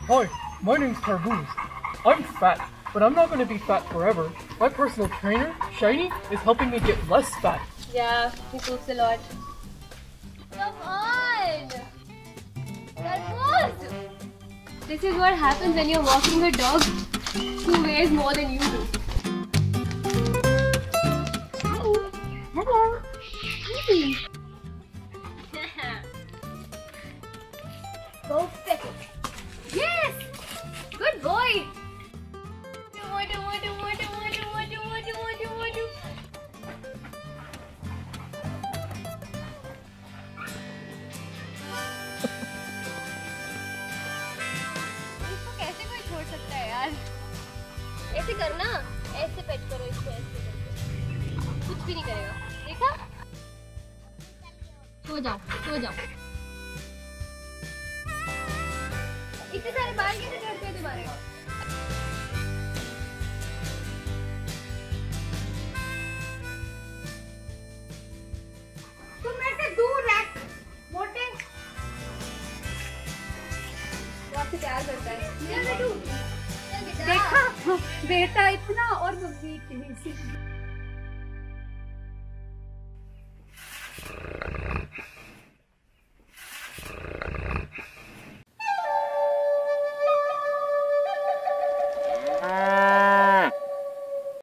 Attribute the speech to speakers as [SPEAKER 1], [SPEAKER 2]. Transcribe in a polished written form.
[SPEAKER 1] Hi, my name's Tarbooz. I'm fat, but I'm not going to be fat forever. My personal trainer, Shiny, is helping me get less fat.
[SPEAKER 2] Yeah, he poops a lot. Come on! Tarbooz! This is what happens when you're walking a dog who weighs more than you do. Hi! Hello! Hi! Go pick it! Yes! Good boy! ऐसे करना, ऐसे पेट करो इसको, ऐसे करके कुछ भी नहीं करेगा, देखा? सो जाओ, सो जाओ। इतने सारे बाल कैसे झड़ते हैं तुम्हारे? तुम मेरे से दूर रह, मोटे। वो आपसे प्यार करता है। देखा बेटा इतना और वीक है।